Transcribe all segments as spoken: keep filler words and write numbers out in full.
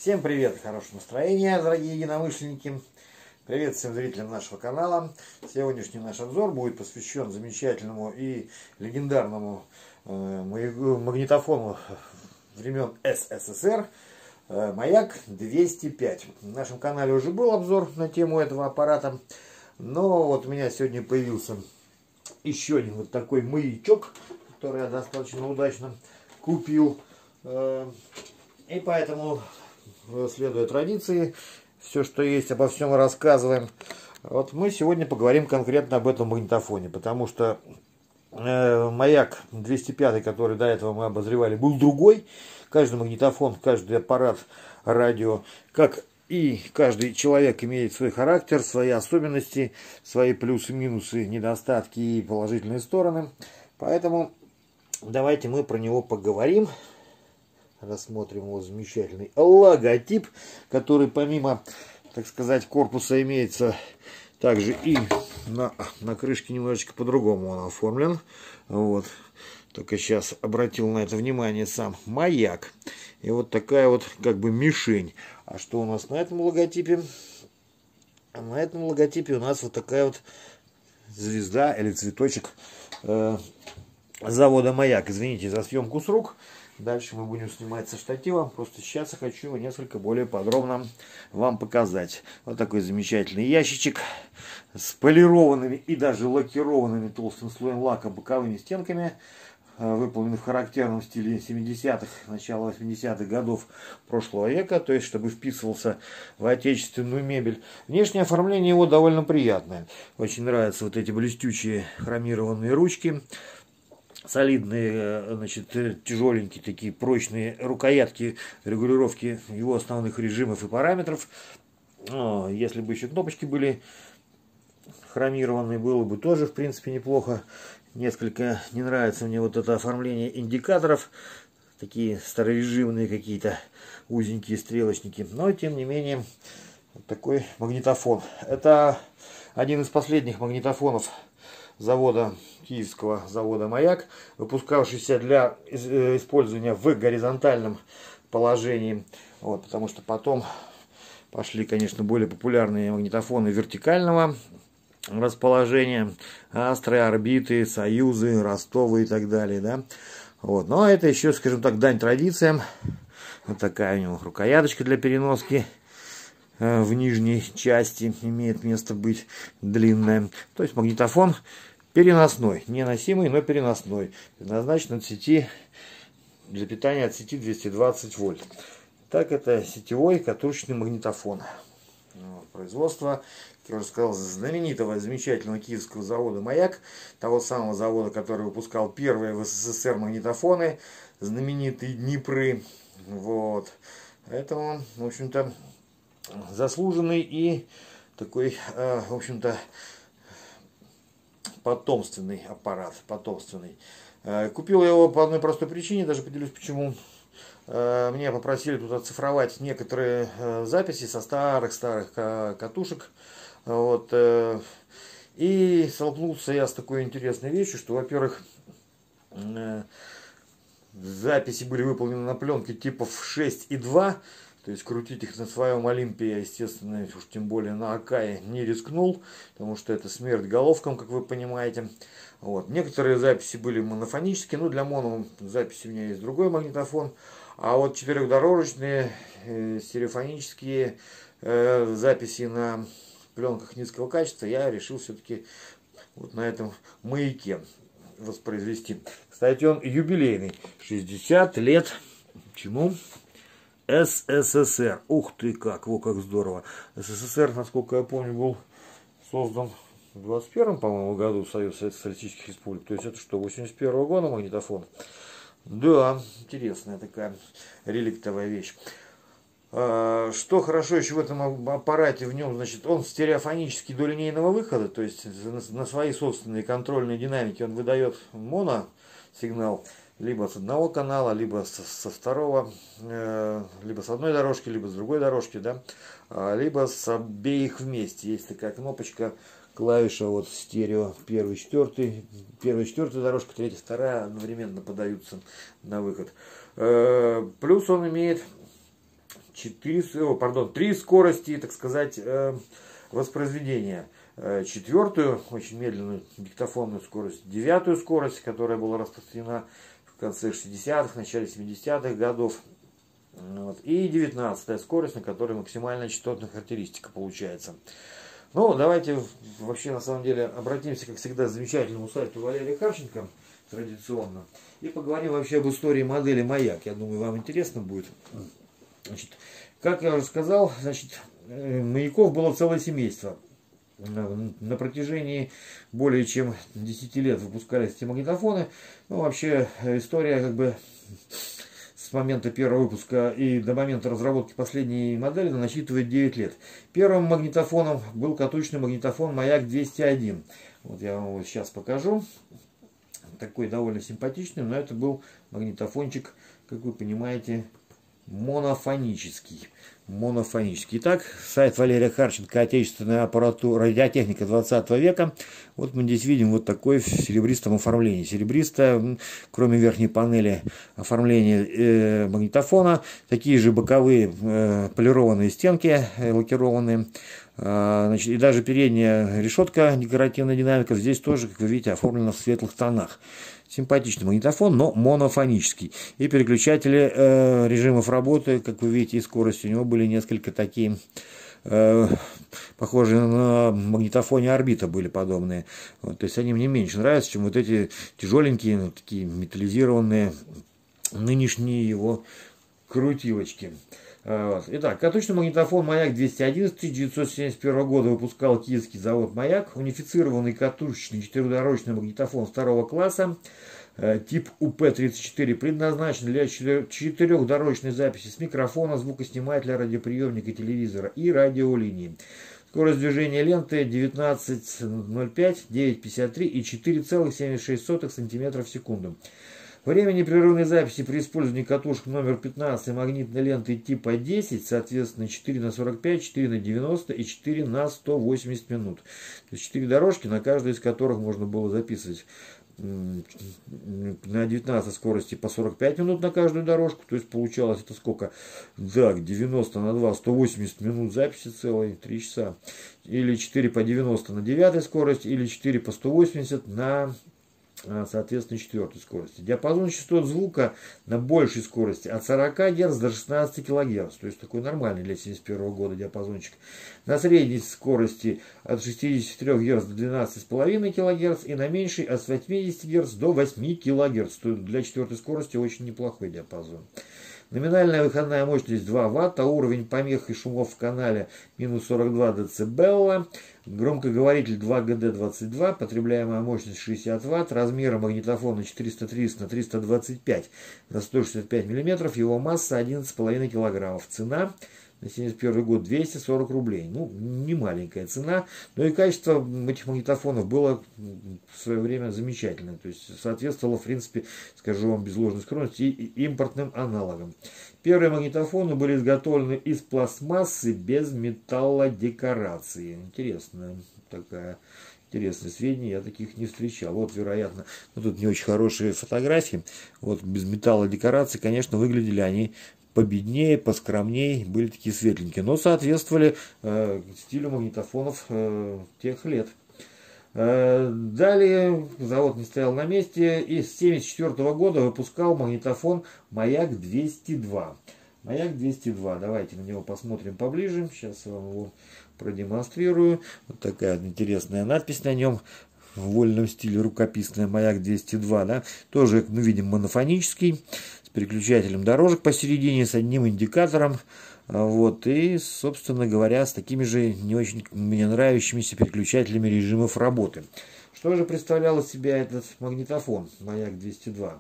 Всем привет, хорошего настроения, дорогие единомышленники. Привет всем зрителям нашего канала. Сегодняшний наш обзор будет посвящен замечательному и легендарному э, магнитофону времен эс эс эс эр э, Маяк двести пять. В нашем канале уже был обзор на тему этого аппарата, но вот у меня сегодня появился еще один вот такой маячок, который я достаточно удачно купил. Э, и поэтому, следуя традиции, все, что есть, обо всем рассказываем. Вот мы сегодня поговорим конкретно об этом магнитофоне, потому что э, Маяк двести пять, который до этого мы обозревали, был другой. Каждый магнитофон, каждый аппарат радио, как и каждый человек, имеет свой характер, свои особенности, свои плюсы, минусы, недостатки и положительные стороны. Поэтому давайте мы про него поговорим. Рассмотрим его замечательный логотип, который помимо, так сказать, корпуса имеется также и на, на крышке немножечко по-другому он оформлен. Вот. Только сейчас обратил на это внимание сам Маяк. И вот такая вот как бы мишень. А что у нас на этом логотипе? На этом логотипе у нас вот такая вот звезда или цветочек э, завода Маяк. Извините за съемку с рук. Дальше мы будем снимать со штативом. Просто сейчас я хочу его несколько более подробно вам показать. Вот такой замечательный ящичек с полированными и даже лакированными толстым слоем лака боковыми стенками, выполнены в характерном стиле семидесятых, начала восьмидесятых годов прошлого века, то есть чтобы вписывался в отечественную мебель. Внешнее оформление его довольно приятное. Очень нравятся вот эти блестючие хромированные ручки. Солидные, значит, тяжеленькие такие прочные рукоятки регулировки его основных режимов и параметров. О, если бы еще кнопочки были хромированные, было бы тоже в принципе неплохо. Несколько не нравится мне вот это оформление индикаторов, такие старорежимные какие-то узенькие стрелочники, но тем не менее вот такой магнитофон. Это один из последних магнитофонов завода, киевского завода Маяк, выпускавшийся для использования в горизонтальном положении. Вот, потому что потом пошли, конечно, более популярные магнитофоны вертикального расположения, Астры, Орбиты, Союзы, Ростовы и так далее. Да? Вот. Но это еще, скажем так, дань традициям. Вот такая у него рукояточка для переноски в нижней части имеет место быть длинная. То есть магнитофон переносной, не носимый, но переносной, предназначен от сети для питания от сети двести двадцать вольт. Так, это сетевой катушечный магнитофон. Производство, как я уже сказал, знаменитого, замечательного киевского завода Маяк, того самого завода, который выпускал первые в эс эс эс эр магнитофоны, знаменитые Днепры. Вот. Поэтому, в общем-то, заслуженный и такой, в общем-то, потомственный аппарат, потомственный. Купил я его по одной простой причине, даже поделюсь почему. Меня попросили тут оцифровать некоторые записи со старых-старых катушек. Вот. И столкнулся я с такой интересной вещью, что, во-первых, записи были выполнены на пленке типов шесть и два. То есть крутить их на своем Олимпе я, естественно, уж тем более на Акае не рискнул, потому что это смерть головкам, как вы понимаете. Вот. Некоторые записи были монофонические, ну для моно записи у меня есть другой магнитофон. А вот четырехдорожечные э, стереофонические э, записи на пленках низкого качества я решил все-таки вот на этом Маяке воспроизвести. Кстати, он юбилейный, шестьдесят лет. Чему? эс эс эс эр. Ух ты как, во как здорово. эс эс эс эр, насколько я помню, был создан в двадцать первом, по-моему, году Союз Социалистических Республик. То есть это что, восемьдесят первого года магнитофон? Да, интересная такая реликтовая вещь. Что хорошо еще в этом аппарате, в нем, значит, он стереофонический до линейного выхода, то есть на свои собственные контрольные динамики он выдает моно-сигнал, либо с одного канала, либо со, со второго, э, либо с одной дорожки, либо с другой дорожки, да, либо с обеих вместе. Есть такая кнопочка, клавиша вот стерео, первый, четвертый, первая, четвертая дорожка, третья, вторая одновременно подаются на выход. Э, плюс он имеет четыре, пардон, три скорости, так сказать, воспроизведения. Четвертую, очень медленную диктофонную скорость, девятую скорость, которая была распространена в конце шестидесятых, начале семидесятых годов. Вот. И девятнадцатая скорость, на которой максимальная частотная характеристика получается. Ну, давайте вообще на самом деле обратимся, как всегда, к замечательному сайту Валерия Харченко, традиционно, и поговорим вообще об истории модели «Маяк». Я думаю, вам интересно будет. Значит, как я уже сказал, значит, маяков было целое семейство. На протяжении более чем десяти лет выпускались эти магнитофоны. Ну, вообще, история как бы с момента первого выпуска и до момента разработки последней модели насчитывает девять лет. Первым магнитофоном был катушечный магнитофон «Маяк двести один». Вот я вам его сейчас покажу. Такой довольно симпатичный, но это был магнитофончик, как вы понимаете, монофонический. Монофонический. Итак, сайт Валерия Харченко, отечественная аппаратура, радиотехника двадцатого века. Вот мы здесь видим вот такой в серебристом оформлении. Серебристое, кроме верхней панели оформления э, магнитофона, такие же боковые э, полированные стенки, э, лакированные. Э, значит, и даже передняя решетка декоративная динамика здесь тоже, как вы видите, оформлена в светлых тонах. Симпатичный магнитофон, но монофонический. И переключатели э, режимов работы, как вы видите, и скорости у него были несколько такие, э, похожие на магнитофоне орбита были подобные. Вот, то есть они мне меньше нравятся, чем вот эти тяжеленькие, ну, такие металлизированные нынешние его крутилочки. Вот. Итак, катушечный магнитофон «Маяк двести один» с тысяча девятьсот семьдесят первого года выпускал киевский завод «Маяк». Унифицированный катушечный четырехдорожный магнитофон второго класса, э, тип У П тридцать четыре, предназначен для четырехдорожной записи с микрофона, звукоснимателя, радиоприемника, телевизора и радиолинии. Скорость движения ленты девятнадцать ноль пять, девять пятьдесят три и четыре целых семьдесят шесть сотых сантиметра в секунду. Время непрерывной записи при использовании катушек номер пятнадцать и магнитной ленты типа десять, соответственно, четыре на сорок пять, четыре на девяносто и четыре на сто восемьдесят минут. То есть четыре дорожки, на каждой из которых можно было записывать на девятнадцатой скорости по сорок пять минут на каждую дорожку. То есть получалось это сколько? Так, девяносто на два, сто восемьдесят минут записи целой, три часа. Или четыре по девяносто на девятой скорости, или четыре по сто восемьдесят на, соответственно, четвертой скорости. Диапазон частот звука на большей скорости от сорока герц до шестнадцати килогерц. То есть такой нормальный для семьдесят первого года диапазончик. На средней скорости от шестидесяти трёх герц до двенадцати с половиной килогерц. И на меньшей от восьмидесяти герц до восьми килогерц. То есть для четвертой скорости очень неплохой диапазон. Номинальная выходная мощность два ватта, уровень помех и шумов в канале минус сорок два децибелла, громкоговоритель два Г Д двадцать два, потребляемая мощность шестьдесят ватт, размеры магнитофона четыреста тридцать на триста двадцать пять на сто шестьдесят пять миллиметров, его масса одиннадцать с половиной килограммов. Цена на семьдесят первый год двести сорок рублей. Ну, не маленькая цена, но и качество этих магнитофонов было в свое время замечательное. То есть соответствовало, в принципе, скажу вам без ложной скромности, и импортным аналогам. Первые магнитофоны были изготовлены из пластмассы без металлодекорации. Интересная такая... Интересные сведения, я таких не встречал. Вот, вероятно, ну, тут не очень хорошие фотографии. Вот без металлодекорации, конечно, выглядели они победнее, поскромнее, были такие светленькие, но соответствовали э, стилю магнитофонов э, тех лет. Э, далее завод не стоял на месте и с семьдесят четвёртого года выпускал магнитофон «Маяк двести два». «Маяк двести два». Давайте на него посмотрим поближе. Сейчас я вам его продемонстрирую. Вот такая интересная надпись на нем в вольном стиле, рукописная, «Маяк двести два». Да? Тоже, как мы видим, монофонический, с переключателем дорожек посередине, с одним индикатором. Вот, и, собственно говоря, с такими же не очень мне нравящимися переключателями режимов работы. Что же представлял из себя этот магнитофон «Маяк двести два»?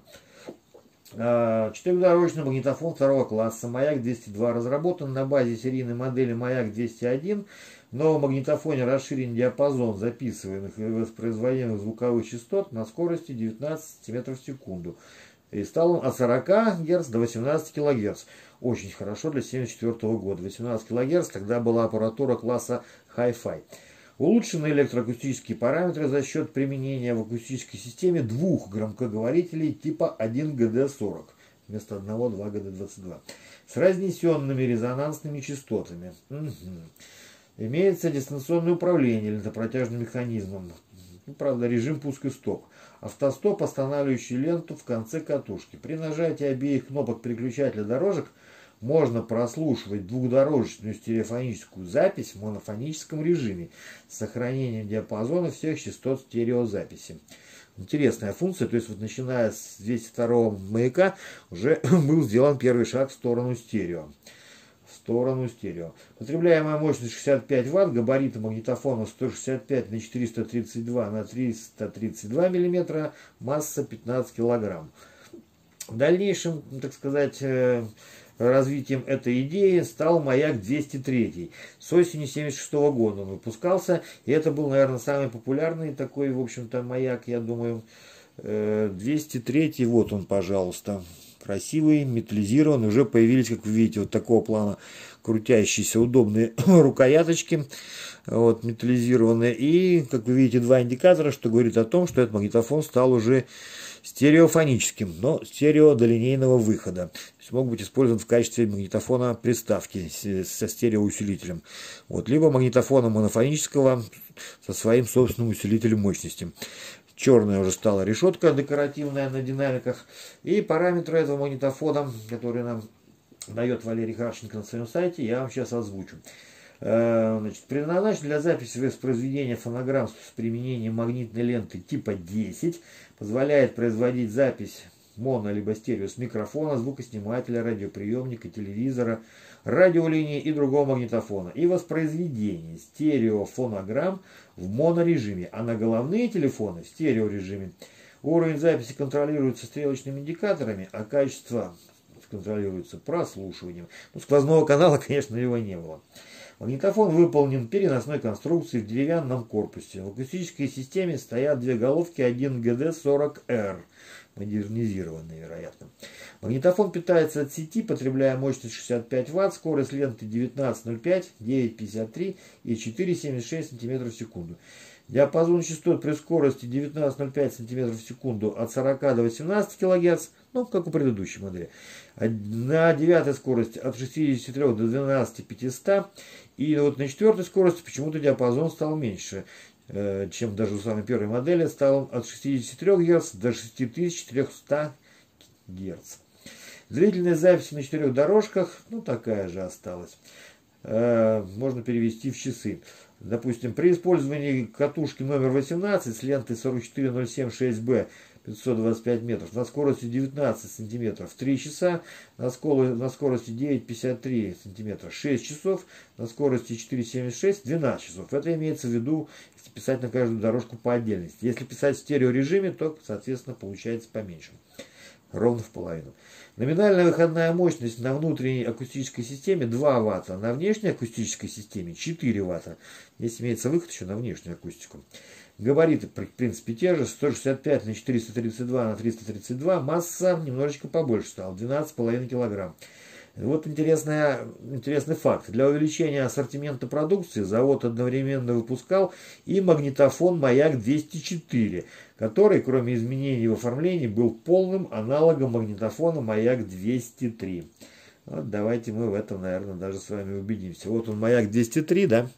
Четырехдорожный магнитофон второго класса «Маяк двести два» разработан на базе серийной модели «Маяк двести один». В новом магнитофоне расширен диапазон записываемых и воспроизводимых звуковых частот на скорости девятнадцать сантиметров в секунду. И стал он от сорока герц до восемнадцати килогерц. Очень хорошо для семьдесят четвёртого года. восемнадцать килогерц, тогда была аппаратура класса Hi-Fi. Улучшены электроакустические параметры за счет применения в акустической системе двух громкоговорителей типа один Г Д сорок. вместо одного два гэ дэ двадцать два. С разнесенными резонансными частотами. Угу. Имеется дистанционное управление лентопротяжным механизмом. Ну, правда, режим пуск и стоп. Автостоп, останавливающий ленту в конце катушки. При нажатии обеих кнопок переключателя дорожек можно прослушивать двухдорожечную стереофоническую запись в монофоническом режиме с сохранением диапазона всех частот стереозаписи. Интересная функция, то есть вот начиная с двести второго маяка уже был сделан первый шаг в сторону стерео. В сторону стерео. Потребляемая мощность шестьдесят пять ватт, габариты магнитофона сто шестьдесят пять на четыреста тридцать два на триста тридцать два миллиметра, масса пятнадцать килограмм. В дальнейшем, так сказать, развитием этой идеи стал маяк двести три. С осени семьдесят шестого года он выпускался, и это был, наверное, самый популярный такой, в общем-то, маяк, я думаю. двести три, вот он, пожалуйста. Красивый, металлизированный, уже появились, как вы видите, вот такого плана крутящиеся удобные рукояточки, вот, металлизированные. И, как вы видите, два индикатора, что говорит о том, что этот магнитофон стал уже стереофоническим, но стереодолинейного выхода. То есть мог быть использован в качестве магнитофона приставки со стереоусилителем. Вот, либо магнитофона монофонического со своим собственным усилителем мощности. Черная уже стала решетка декоративная на динамиках. И параметры этого магнитофона, которые нам дает Валерий Харченко на своем сайте, я вам сейчас озвучу. Значит, предназначен для записи воспроизведения фонограмм с применением магнитной ленты типа десять. Позволяет производить запись моно либо стерео с микрофона, звукоснимателя, радиоприемника, телевизора, радиолинии и другого магнитофона. И воспроизведение стереофонограмм в монорежиме, а на головные телефоны в стереорежиме. Уровень записи контролируется стрелочными индикаторами, а качество контролируется прослушиванием. Ну, сквозного канала, конечно, его не было. Магнитофон выполнен переносной конструкцией в деревянном корпусе. В акустической системе стоят две головки один гэ дэ сорок эр, модернизированные, вероятно. Магнитофон питается от сети, потребляя мощность шестьдесят пять ватт, скорость ленты девятнадцать ноль пять, девять пятьдесят три и четыре семьдесят шесть сантиметров в секунду. Диапазон частот при скорости девятнадцать ноль пять сантиметров в секунду от сорока до восемнадцати килогерц, ну, как у предыдущей модели. На девятой скорости от шестидесяти трёх до двенадцати пятисот. И вот на четвертой скорости почему-то диапазон стал меньше, чем даже у самой первой модели. Стал он от шестидесяти трёх герц до шести тысяч четырёхсот герц. Зрительная запись на четырех дорожках, ну, такая же осталась. Можно перевести в часы. Допустим, при использовании катушки номер восемнадцать с лентой сорок четыре ноль семь шесть бэ пятьсот двадцать пять метров на скорости девятнадцать сантиметров три часа, на, на скорости девять пятьдесят три сантиметра шесть часов, на скорости четыре семьдесят шесть двенадцать часов. Это имеется в виду, если писать на каждую дорожку по отдельности. Если писать в стереорежиме, то, соответственно, получается поменьше. Ровно в половину. Номинальная выходная мощность на внутренней акустической системе два ватта, на внешней акустической системе четыре ватта. Здесь имеется выход еще на внешнюю акустику. Габариты, в принципе, те же, сто шестьдесят пять на четыреста тридцать два на триста тридцать два. Масса немножечко побольше стала, двенадцать с половиной килограмм. Вот интересный, интересный факт. Для увеличения ассортимента продукции завод одновременно выпускал и магнитофон «Маяк двести четыре», который, кроме изменений в оформлении, был полным аналогом магнитофона «Маяк двести три». Вот давайте мы в этом, наверное, даже с вами убедимся. Вот он, «Маяк двести три», да?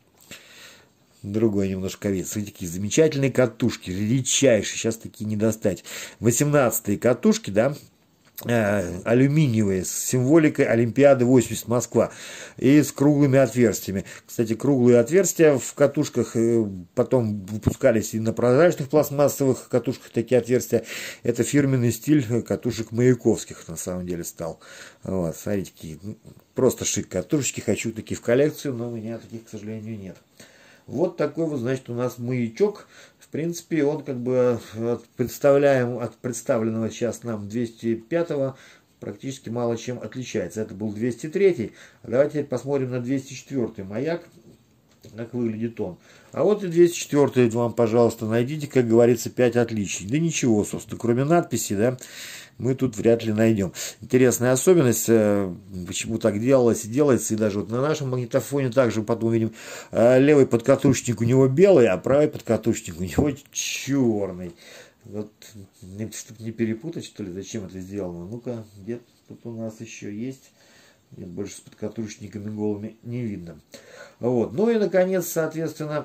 Другой немножко вид. Смотрите, такие замечательные катушки, редчайшие, сейчас такие не достать. восемнадцатые катушки, да? Алюминиевые, с символикой Олимпиады восемьдесят Москва и с круглыми отверстиями. Кстати, круглые отверстия в катушках потом выпускались и на прозрачных пластмассовых катушках такие отверстия. Это фирменный стиль катушек маяковских на самом деле стал. Вот, смотрите, какие просто шик катушечки, хочу такие в коллекцию, но у меня таких, к сожалению, нет. Вот такой вот, значит, у нас маячок. В принципе, он как бы от, представляем, от представленного сейчас нам двести пятого практически мало чем отличается. Это был двести три. А давайте посмотрим на двести четвёртый маяк, как выглядит он. А вот и двести четвёртый вам, пожалуйста, найдите, как говорится, пять отличий. Да ничего, собственно, кроме надписи, да, мы тут вряд ли найдем. Интересная особенность, почему так делалось и делается, и даже вот на нашем магнитофоне также потом видим, левый подкатушечник у него белый, а правый подкатушечник у него черный. Вот, чтобы не перепутать, что ли, зачем это сделано. Ну-ка, где тут у нас еще есть. Нет, больше с подкатушечниками голыми не видно. Вот. Ну и, наконец, соответственно,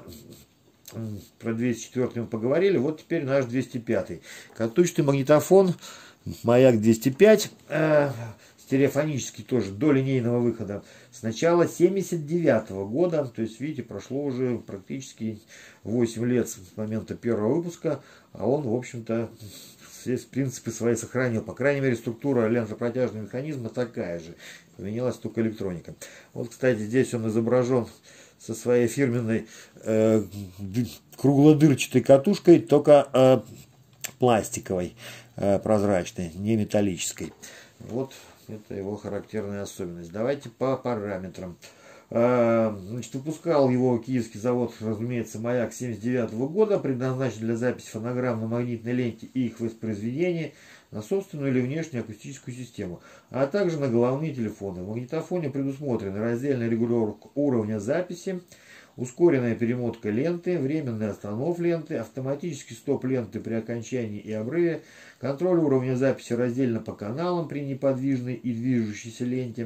про двести четыре мы поговорили. Вот теперь наш двести пятый. Катушечный магнитофон Маяк двести пять. Э, стереофонический тоже, до линейного выхода. С начала семьдесят девятого года. То есть, видите, прошло уже практически восемь лет с момента первого выпуска. А он, в общем-то, все принципы свои сохранил. По крайней мере, структура лентопротяжного механизма такая же. Поменялась только электроника. Вот, кстати, здесь он изображен со своей фирменной э, круглодырчатой катушкой, только э, пластиковой, э, прозрачной, не металлической. Вот это его характерная особенность. Давайте по параметрам. Э, значит, выпускал его киевский завод, разумеется, Маяк семьдесят девятого года, предназначен для записи фонограмм на магнитной ленте и их воспроизведения на собственную или внешнюю акустическую систему, а также на головные телефоны. В магнитофоне предусмотрена раздельная регулировка уровня записи, ускоренная перемотка ленты, временный останов ленты, автоматический стоп ленты при окончании и обрыве, контроль уровня записи раздельно по каналам при неподвижной и движущейся ленте.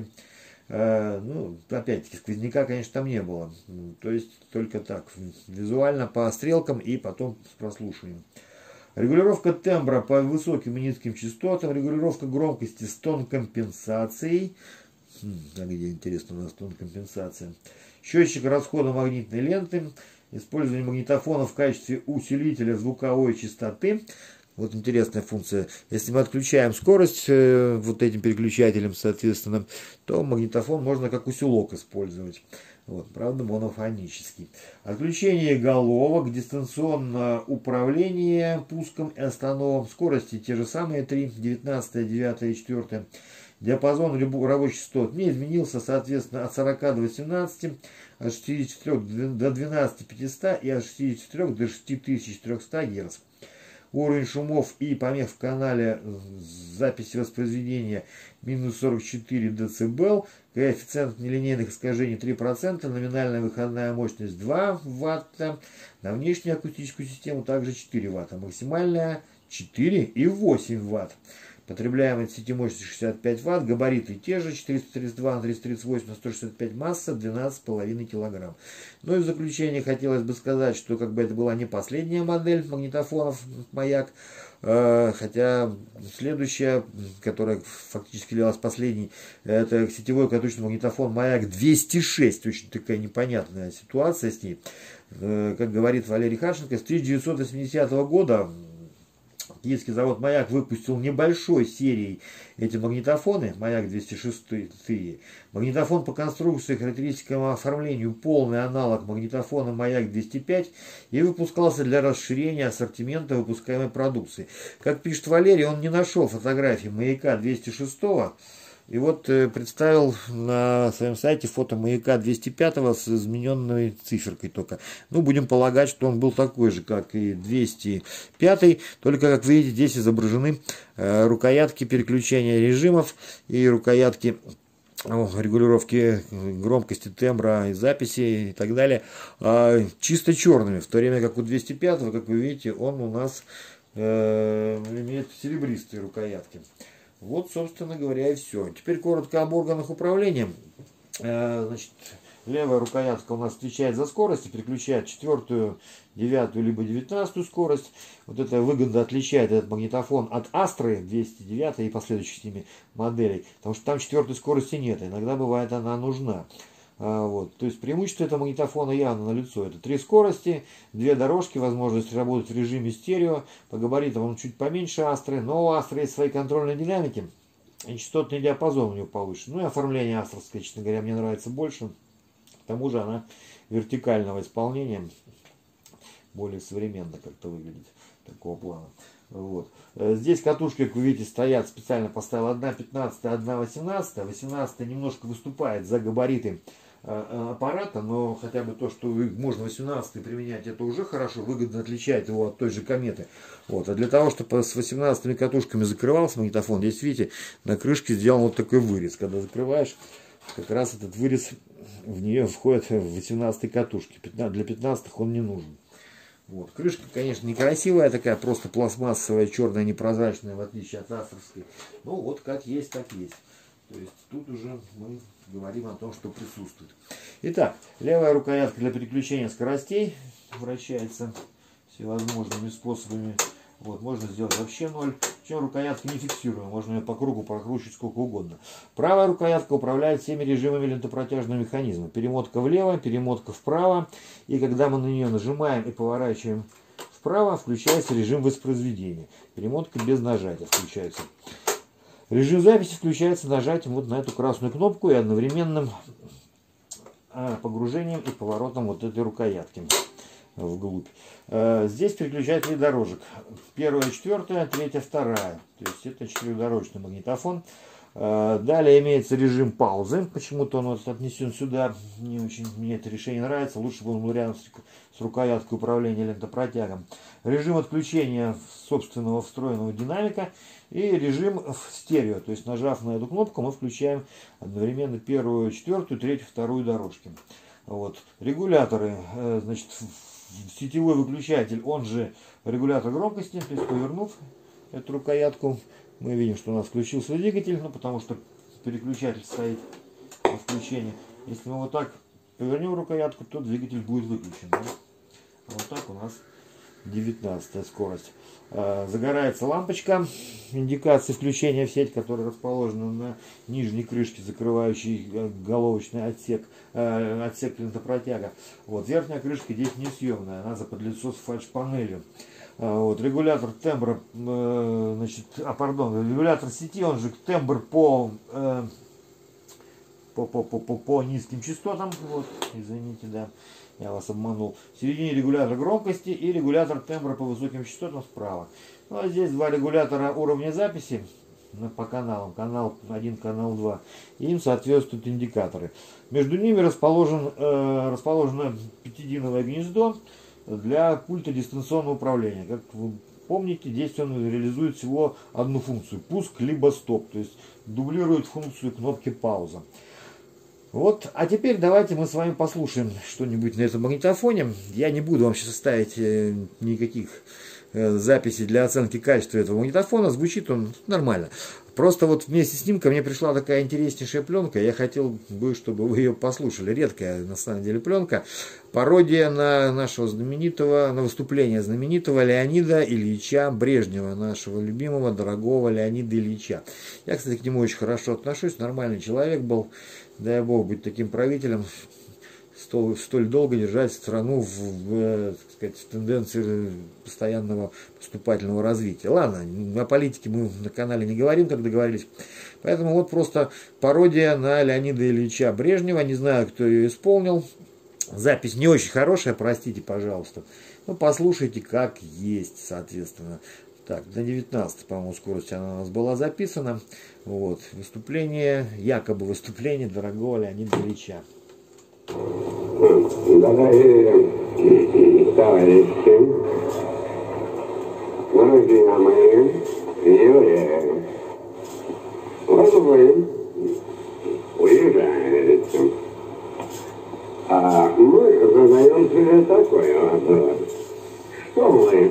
Э, ну, опять-таки, сквозняка, конечно, там не было. То есть, только так, визуально по стрелкам и потом с прослушиванием. Регулировка тембра по высоким и низким частотам, регулировка громкости с тон-компенсацией. А где, интересно, у нас тон-компенсация? Счетчик расхода магнитной ленты, использование магнитофона в качестве усилителя звуковой частоты. Вот интересная функция. Если мы отключаем скорость э, вот этим переключателем, соответственно, то магнитофон можно как усилок использовать. Вот, правда, монофонический. Отключение головок, дистанционное управление пуском и остановом. Скорости те же самые три, девятнадцатая, девятая и четвёртая. Диапазон рабочих частот не изменился, соответственно, от сорока до восемнадцати, от шестидесяти четырёх до двенадцати тысяч пятисот и от шестидесяти четырёх до шести тысяч трёхсот Гц. Уровень шумов и помех в канале записи воспроизведения минус сорок четыре децибел, коэффициент нелинейных искажений три процента, номинальная выходная мощность два ватта, на внешнюю акустическую систему также четыре ватта, максимальная четыре и восемь ватт. Потребляемая сети мощность шестьдесят пять ватт, габариты те же, четыреста тридцать два на триста тридцать восемь на сто шестьдесят пять, масса двенадцать с половиной килограмм. Ну и в заключение хотелось бы сказать, что как бы это была не последняя модель магнитофонов Маяк, э, хотя следующая, которая фактически являлась последней, это сетевой катушечный магнитофон Маяк двести шесть, очень такая непонятная ситуация с ней. Э, как говорит Валерий Харченко, с тысяча девятьсот восьмидесятого года киевский завод Маяк выпустил небольшой серией эти магнитофоны, Маяк двести шесть. Магнитофон по конструкции, характеристикам и оформлению полный аналог магнитофона Маяк двести пять и выпускался для расширения ассортимента выпускаемой продукции. Как пишет Валерий, он не нашел фотографии Маяка двести шесть. И вот э, представил на своем сайте фото Маяка двести пять с измененной циферкой только. Ну, будем полагать, что он был такой же, как и двести пять, только, как видите, здесь изображены э, рукоятки переключения режимов и рукоятки о, регулировки громкости, тембра и записи и так далее, э, чисто черными, в то время как у двести пять, как вы видите, он у нас э, имеет серебристые рукоятки. Вот, собственно говоря, и все. Теперь коротко об органах управления. Значит, левая рукоятка у нас отвечает за скорость и переключает четвертую, девятую либо девятнадцатую скорость. Вот это выгодно отличает этот магнитофон от Астры двести девять и последующих с ними моделей, потому что там четвертой скорости нет. Иногда бывает она нужна. Вот. То есть преимущество этого магнитофона явно налицо. Это три скорости, две дорожки, возможность работать в режиме стерео. По габаритам он чуть поменьше Астры, но у Астры есть свои контрольные динамики. И частотный диапазон у него повыше. Ну и оформление астровское, честно говоря, мне нравится больше. К тому же она вертикального исполнения, более современно как-то выглядит, такого плана. Вот. Здесь катушки, как вы видите, стоят, специально поставил одна пятнадцатая, одна восемнадцатая. восемнадцатая немножко выступает за габариты аппарата, но хотя бы то, что можно восемнадцатый применять, это уже хорошо, выгодно отличает его от той же кометы. Вот. А для того, чтобы с восемнадцатыми катушками закрывался магнитофон, здесь, видите, на крышке сделан вот такой вырез. Когда закрываешь, как раз этот вырез в нее входит в восемнадцатой катушки. Для пятнадцатых он не нужен. Вот. Крышка, конечно, некрасивая, такая просто пластмассовая, черная, непрозрачная, в отличие от авторской. Ну вот как есть, так есть. То есть тут уже мы говорим о том, что присутствует. Итак, левая рукоятка для переключения скоростей вращается всевозможными способами. Вот, можно сделать вообще ноль. Причем рукоятка не фиксируемая, можно ее по кругу прокручивать сколько угодно. Правая рукоятка управляет всеми режимами лентопротяжного механизма. Перемотка влево, перемотка вправо. И когда мы на нее нажимаем и поворачиваем вправо, включается режим воспроизведения. Перемотка без нажатия включается. Режим записи включается нажатием вот на эту красную кнопку и одновременным погружением и поворотом вот этой рукоятки вглубь. Здесь переключатели дорожек. Первая, четвертая, третья, вторая. То есть это четырехдорожный магнитофон. Далее имеется режим паузы. Почему-то он вот отнесен сюда. Не очень мне это решение нравится. Лучше бы он был рядом с рукояткой управления лентопротягом. Режим отключения собственного встроенного динамика. И режим в стерео. То есть нажав на эту кнопку, мы включаем одновременно первую, четвертую, третью, вторую дорожки. Вот. Регуляторы. Значит, сетевой выключатель, он же регулятор громкости. То есть повернув эту рукоятку, мы видим, что у нас включился двигатель, ну, потому что переключатель стоит на включение. Если мы вот так повернем рукоятку, то двигатель будет выключен. Да? Вот так у нас девятнадцатая скорость. Загорается лампочка индикации включения в сеть, которая расположена на нижней крышке, закрывающей головочный отсек, отсек лентопротяга. Вот, верхняя крышка здесь несъемная, она заподлицо с фальш-панелью. Вот, регулятор тембра, значит, а пардон, регулятор сети, он же тембр по, по, по, по, по, по низким частотам. Вот, извините, да, я вас обманул. В середине регулятор громкости и регулятор тембра по высоким частотам справа. Ну, а здесь два регулятора уровня записи по каналам, канал один, канал два. И им соответствуют индикаторы. Между ними расположен, э, расположено пятидиновое гнездо для пульта дистанционного управления. Как вы помните, здесь он реализует всего одну функцию: пуск либо стоп. То есть дублирует функцию кнопки пауза. Вот, а теперь давайте мы с вами послушаем что-нибудь на этом магнитофоне. Я не буду вам сейчас ставить никаких записей для оценки качества этого магнитофона. Звучит он нормально. Просто вот вместе с ним ко мне пришла такая интереснейшая пленка. Я хотел бы, чтобы вы ее послушали. Редкая, на самом деле, пленка. Пародия на нашего знаменитого, на выступление знаменитого Леонида Ильича Брежнева, нашего любимого, дорогого Леонида Ильича. Я, кстати, к нему очень хорошо отношусь. Нормальный человек был. Дай Бог быть таким правителем, столь, столь долго держать страну в, в, так сказать, в тенденции постоянного поступательного развития. Ладно, о политике мы на канале не говорим, как договорились. Поэтому вот просто пародия на Леонида Ильича Брежнева. Не знаю, кто ее исполнил. Запись не очень хорошая, простите, пожалуйста. Но послушайте, как есть, соответственно. Так, до девятнадцатой, по-моему, скорости она у нас была записана. Вот, выступление, якобы выступление дорогого Леонида Ильича. Дорогие товарищи, друзья мои, евреи, вот вы уезжаете, а мы задаем себе такой вопрос: что мы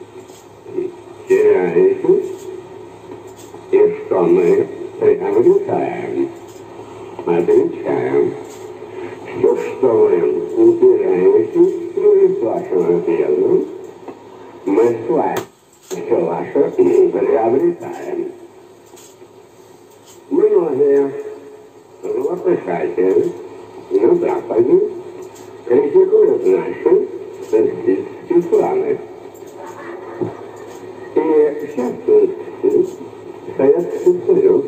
теряете и что мы приобретаем? Отвечаем: все, что вы теряете, с вашим отъездом, мы с вами все ваше приобретаем. Многие злопыхатели на Западе критикуют наши социалистические планы. И в частности, Советский Союз.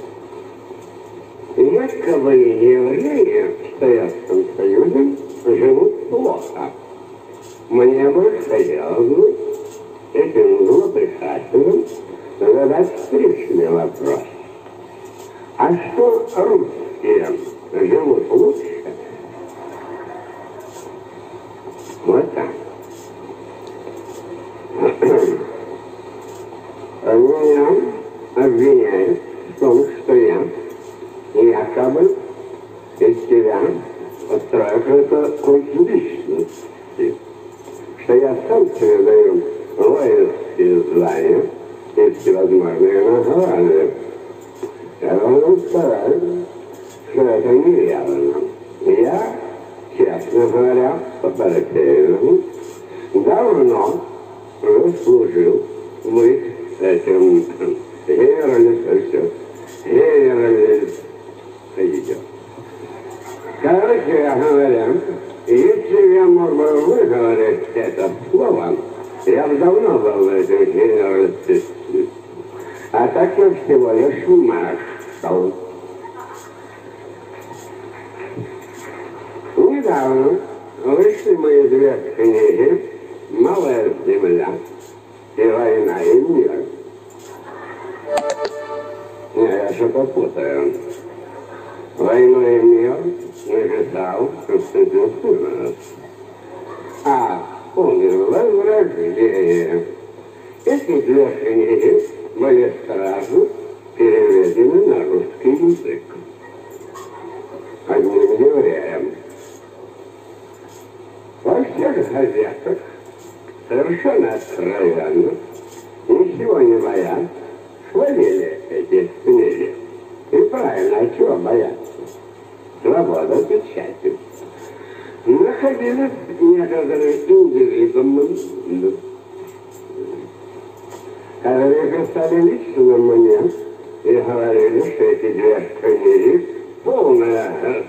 Якобы евреи в Советском Союзе живут плохо. Мне бы хотелось бы этим злопыхателям задать встречный вопрос: а что русские живут лучше? Вот так. Меня обвиняют в том, что я якобы из себя построив это культ личности, что я сам себе даю воинские знания и всевозможные награды. Я вам стараюсь, что это неверно. Я, честно говоря, по-партийному, давно заслужил быть этим генералистом. Генералист. Короче говоря, если я мог бы выговорить это слово, я бы давно был этим генералистом. А так я всего лишь маршал. Недавно вышли мои две книги «Малая земля» и «Война и мир». Не, я что-то путаю. «Войну и мир» написал Константин Симонов. А «Помню возрождение». Эти две книги были сразу переведены на русский язык одним евреем. Во всех газетах совершенно откровенно, ничего не боясь, хвалили эти книги. И правильно, а чего бояться? Свобода печати. Находились некоторые индивидуумы, которые писали лично мне и говорили, что эти две книги полная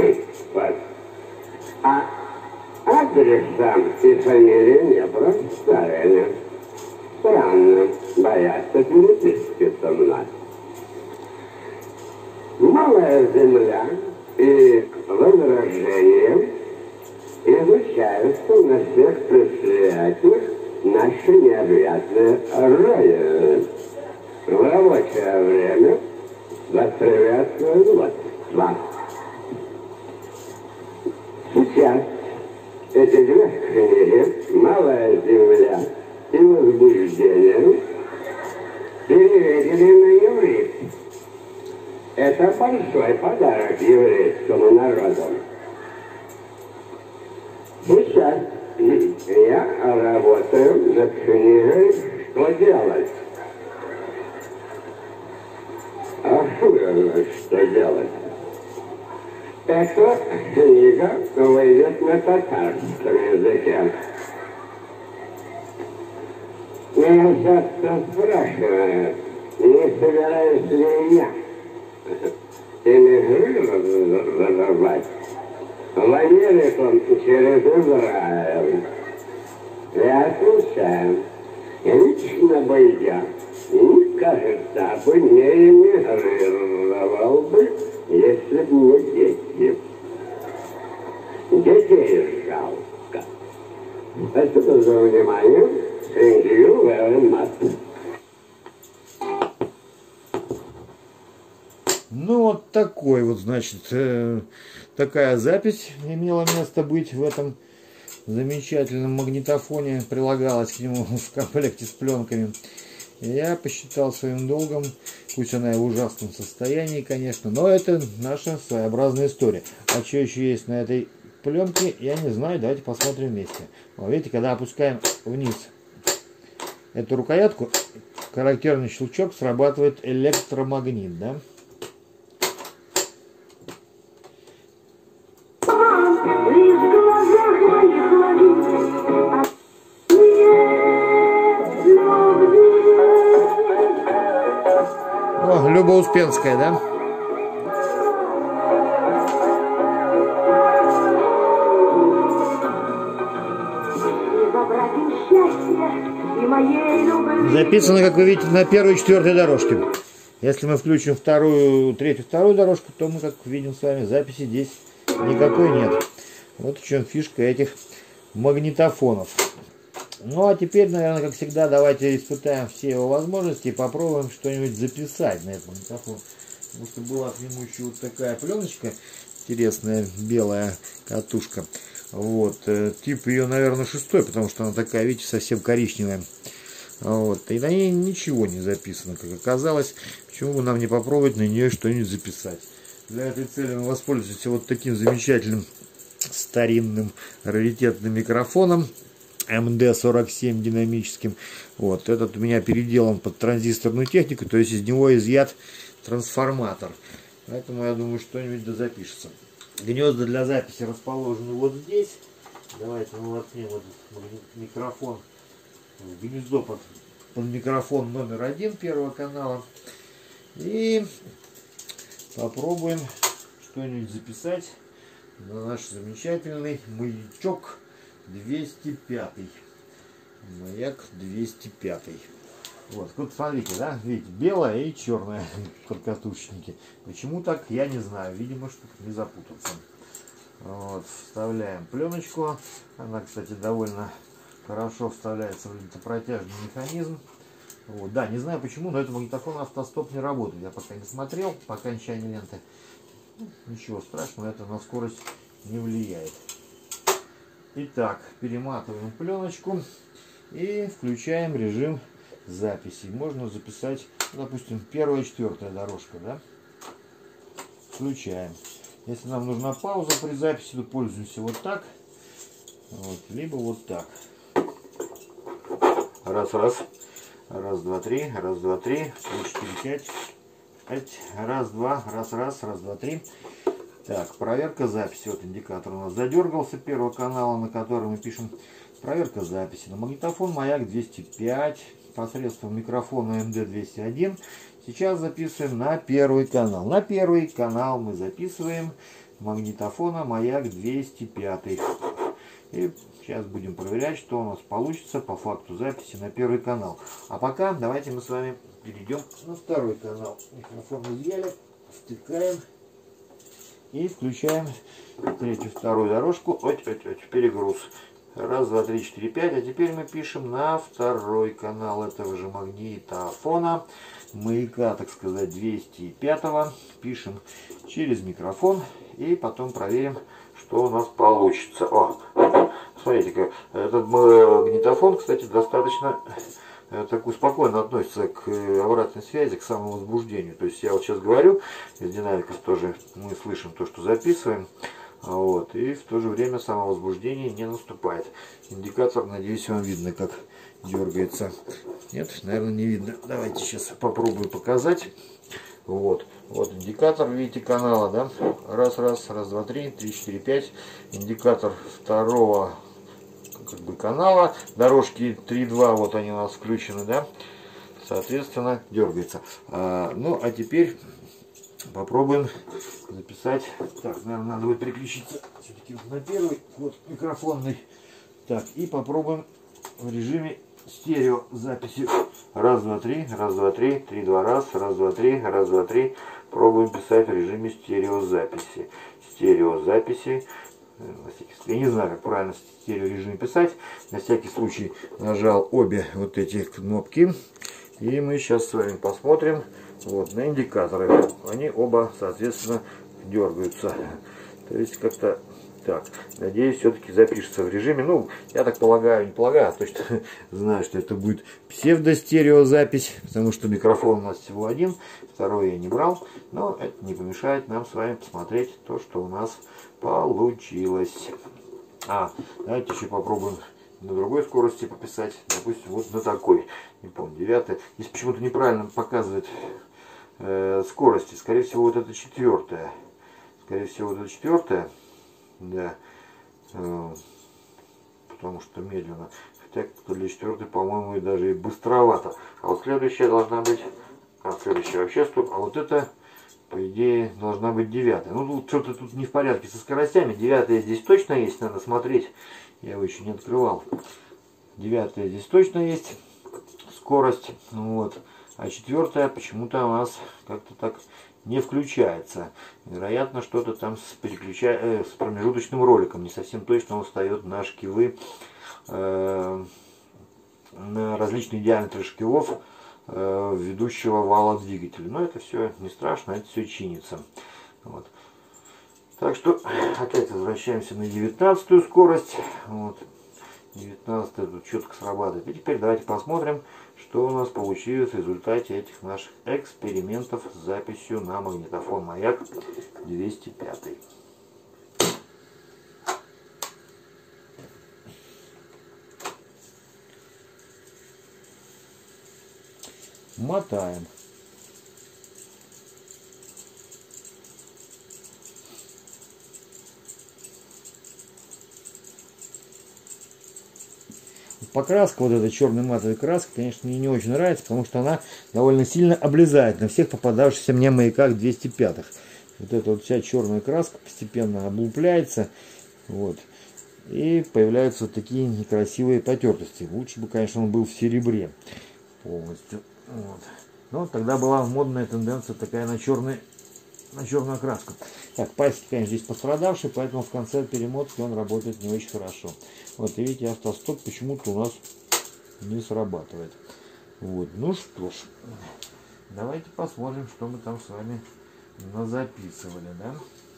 а адрес сам и фамилии не проставили. Странно, боятся переписки со мной. «Малая земля» и «Возрождение» изучаются на всех предприятиях наши необъятные районы. В рабочее время вас приветствует вот вас. Сейчас эти две книги «Малая земля» и «Возбуждение» переведены на иврит. Это большой подарок еврейскому народу. Сейчас я работаю над книгой «Что делать?». А что делать? Эта книга выйдет на татарском языке. Меня часто спрашивают, не собираюсь ли я эмигрировать в Америку через Израиль. Я отвечаю, лично бы я никогда бы не эмигрировал бы, если бы не дети. Детей жалко. Спасибо за внимание. Thank you very much. Ну, вот такой вот, значит, э, такая запись имела место быть в этом замечательном магнитофоне. Прилагалась к нему в комплекте с пленками. Я посчитал своим долгом, пусть она и в ужасном состоянии, конечно, но это наша своеобразная история. А что еще есть на этой пленке, я не знаю, давайте посмотрим вместе. Вот видите, когда опускаем вниз эту рукоятку, характерный щелчок, срабатывает электромагнит, да? О, Люба Успенская, да? Записано, как вы видите, на первой и четвертой дорожке. Если мы включим вторую, третью, вторую дорожку, то мы, как видим с вами, записи здесь никакой нет. Вот в чем фишка этих магнитофонов. Ну а теперь, наверное, как всегда, давайте испытаем все его возможности и попробуем что-нибудь записать на этот магнитофон. Потому что была к нему еще вот такая пленочка, интересная белая катушка. Вот, тип ее, наверное, шестой, потому что она такая, видите, совсем коричневая. Вот, и на ней ничего не записано, как оказалось. Почему бы нам не попробовать на нее что-нибудь записать? Для этой цели мы воспользуемся вот таким замечательным старинным раритетным микрофоном. эм дэ сорок семь динамическим. Вот, этот у меня переделан под транзисторную технику, то есть из него изъят трансформатор. Поэтому я думаю, что-нибудь да запишется. Гнезда для записи расположены вот здесь. Давайте мы воткнем этот микрофон в гнездо под, под микрофон номер один первого канала. И попробуем что-нибудь записать на наш замечательный маячок двести пятый. Маяк двести пятый. Вот, вот смотрите, да, видите, белое и черное каркатушечники. Почему так, я не знаю. Видимо, чтобы не запутаться. Вот, вставляем пленочку. Она, кстати, довольно хорошо вставляется в лентопротяжный механизм. Вот, да, не знаю почему, но этот магнитофон автостоп не работает. Я пока не смотрел по окончании ленты. Ничего страшного, это на скорость не влияет. Итак, перематываем пленочку и включаем режим записи. Можно записать, допустим, первая, четвертая дорожка, да? Включаем. Если нам нужна пауза при записи, то пользуемся вот так, вот, либо вот так. Раз, раз, раз, два, три, раз, два, три, три, четыре, пять, пять, раз, два, раз, раз, раз, два, три. Так, проверка записи. Вот индикатор у нас задергался первого канала, на котором мы пишем проверка записи. На магнитофон Маяк двести пять посредством микрофона эм дэ двести один. Сейчас записываем на первый канал. На первый канал мы записываем магнитофона Маяк двести пять. И сейчас будем проверять, что у нас получится по факту записи на первый канал. А пока давайте мы с вами перейдем на второй канал. Микрофон изъяли, втыкаем. И включаем третью, вторую дорожку. Ой, ой, ой, перегруз. Раз, два, три, четыре, пять. А теперь мы пишем на второй канал этого же магнитофона. Маяка, так сказать, двести пять. Пишем через микрофон. И потом проверим, что у нас получится. О, смотрите-ка, этот магнитофон, кстати, достаточно такой спокойно относится к обратной связи, к самовозбуждению. То есть я вот сейчас говорю, из динамиков тоже мы слышим то, что записываем. Вот, и в то же время самовозбуждение не наступает. Индикатор, надеюсь, вам видно, как дергается. Нет, наверное, не видно. Давайте сейчас попробую показать. Вот, вот индикатор, видите, канала, да? Раз, раз, раз, два, три, три, четыре, пять. Индикатор второго как бы канала. Дорожки три, два, вот они у нас включены, да? Соответственно, дергается. А, ну, а теперь попробуем записать. Так, наверное, надо будет переключиться все-таки на первый, вот микрофонный. Так, и попробуем в режиме стерео записи. Раз, два, три, раз, два, три, три, два, раз, раз, два, три, раз, два, три. Пробуем писать в режиме стереозаписи. Стереозаписи. Я не знаю, как правильно в стереорежиме писать. На всякий случай нажал обе вот эти кнопки. И мы сейчас с вами посмотрим вот на индикаторы. Они оба, соответственно, дергаются. То есть как-то так. Надеюсь, все-таки запишется в режиме. Ну, я так полагаю, не полагаю, а точно знаю, что это будет псевдостереозапись, потому что микрофон у нас всего один, второй я не брал. Но это не помешает нам с вами посмотреть то, что у нас получилось. А, давайте еще попробуем на другой скорости пописать. Допустим, вот на такой. Не помню, девятая. Здесь почему-то неправильно показывает э, скорости. Скорее всего, вот это четвертая. Скорее всего, вот это четвертая. Да. Э, потому что медленно. Хотя для четвертой, по-моему, и даже и быстровато. А вот следующая должна быть... А, следующая вообще стоп. А вот это... По идее, должна быть девятая. Ну, тут что-то тут не в порядке со скоростями. Девятая здесь точно есть, надо смотреть. Я его еще не открывал. Девятая здесь точно есть скорость. Вот. А четвертая почему-то у нас как-то так не включается. Вероятно, что-то там с, переключа... э, с промежуточным роликом. Не совсем точно он встает на шкивы, э, на различные диаметры шкивов ведущего вала двигателя. Но это все не страшно, это все чинится. Вот. Так что опять возвращаемся на девятнадцатую скорость. Вот. девятнадцатая тут четко срабатывает. И теперь давайте посмотрим, что у нас получилось в результате этих наших экспериментов с записью на магнитофон Маяк двести пять. мотаем. Покраска, вот эта черная матовая краска, конечно, мне не очень нравится, потому что она довольно сильно облезает на всех попадавшихся мне маяках двести пятых. Вот эта вот вся черная краска постепенно облупляется, вот, и появляются вот такие некрасивые потертости. Лучше бы, конечно, он был в серебре полностью. Вот. Но тогда была модная тенденция такая на черный, на черную краску. Так, пасечки, конечно, здесь пострадавшие, поэтому в конце перемотки он работает не очень хорошо. Вот, и видите, автостоп почему-то у нас не срабатывает. Вот, ну что ж, давайте посмотрим, что мы там с вами назаписывали, да?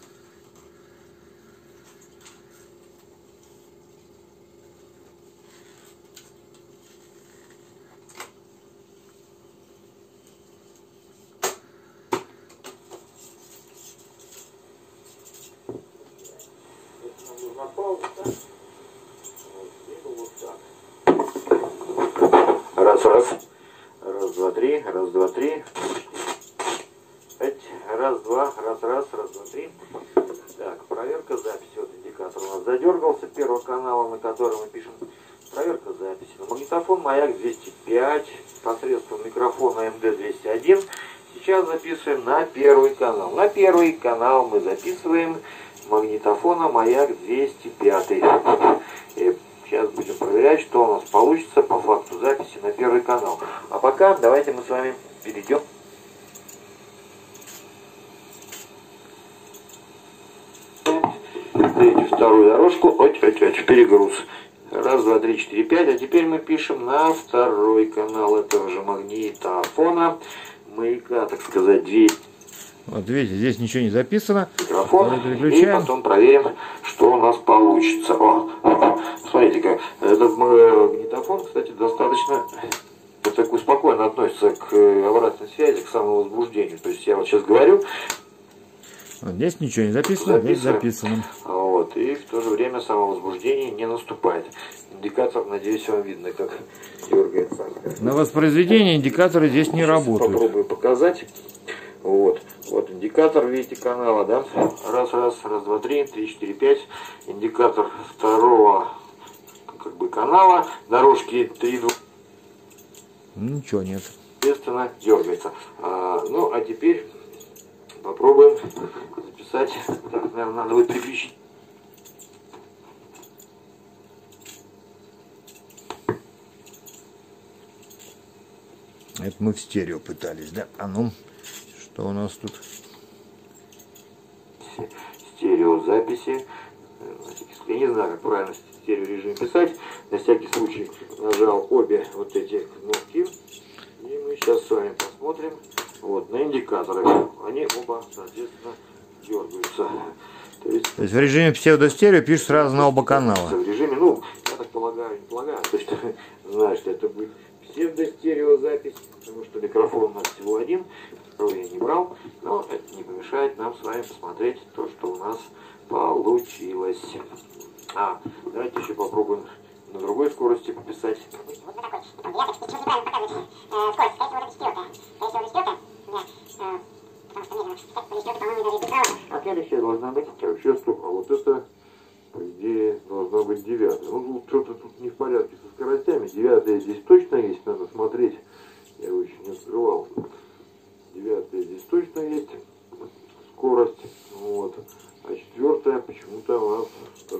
Раз, раз. Раз, два, три. Раз, два, три. Пять. Раз, два. Раз, раз. Раз, два, три. Так, проверка записи. Вот индикатор у нас задергался первого канала, на котором мы пишем. Проверка записи. Магнитофон Маяк двести пять. Посредством микрофона эм дэ двести один. Сейчас записываем на первый канал. На первый канал мы записываем магнитофона Маяк двести пять. И сейчас будем проверять, что у нас получится по факту записи на первый канал. А пока давайте мы с вами перейдем. Третью, вторую дорожку. Ой, ой, ой, перегруз. Раз, два, три, четыре, пять. А теперь мы пишем на второй канал этого же магнитофона маяка, так сказать, двести. Вот видите, здесь ничего не записано. Микрофон. И потом проверим, что у нас получится. О, смотрите-ка, этот магнитофон, кстати, достаточно вот такой спокойно относится к обратной связи, к самовозбуждению. То есть я вот сейчас говорю. Вот здесь ничего не записано, здесь записано. Вот, и в то же время самовозбуждение не наступает. Индикатор, надеюсь, вам видно, как дергается. На воспроизведение индикаторы здесь не сейчас работают. Попробую показать. Вот, вот индикатор, видите, канала, да? Раз, раз, раз, два, три, три, четыре, пять. Индикатор второго, как бы, канала. Дорожки три, два. Ничего нет. Естественно, дергается. А, ну, а теперь попробуем записать. Так, наверное, надо будет приключить. Это мы в стерео пытались, да? А ну, что у нас тут? Стереозаписи. Я не знаю, как правильно в стерео режиме писать. На всякий случай нажал обе вот эти кнопки. И мы сейчас с вами посмотрим вот на индикаторы. Они оба, соответственно, дергаются. То есть, То есть в режиме псевдостерео пишешь сразу на оба канала. В режиме, ну, я так полагаю, не полагаю, то есть знаю, что это будет псевдостереозапись, потому что микрофон у нас всего один, второй я не брал, но это не помешает нам с вами посмотреть то, что у нас получилось. А, давайте еще попробуем на другой скорости пописать. А следующая должна быть чувство, а вот это, по идее, должна быть девятая. Ну, что-то тут не в порядке со скоростями. Девятая здесь точно есть, надо смотреть. Я его еще не открывал. Девятая здесь точно есть скорость. Вот. А четвертая почему-то у нас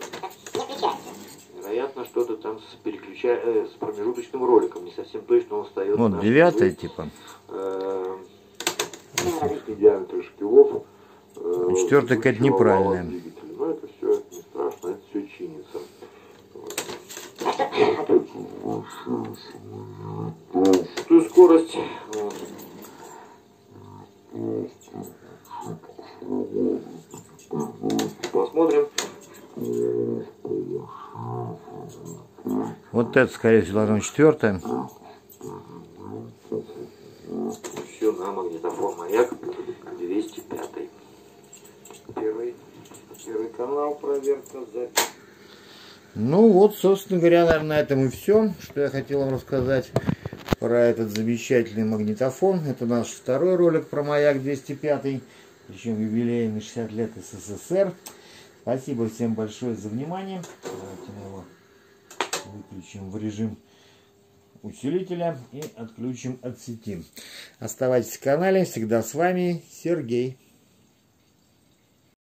вероятно что-то там с переключа... э, с промежуточным роликом. Не совсем точно он встает. Вот девятая типа. Э, диаметр шпилов. Э, Четвертая какая-то неправильная. Но это все не страшно, это все чинится. Ту скорость. Посмотрим. Вот это, скорее всего, должна быть четвертая. Все на магнитофон Маяк двести пять. Первый, первый канал, проверка, запись. Ну вот, собственно говоря, наверное, на этом и все, что я хотел вам рассказать. про этот замечательный магнитофон. Это наш второй ролик про Маяк двести пять, причем юбилейный шестьдесят лет СССР. Спасибо всем большое за внимание. Давайте мы его выключим в режим усилителя и отключим от сети. Оставайтесь в канале. Всегда с вами Сергей.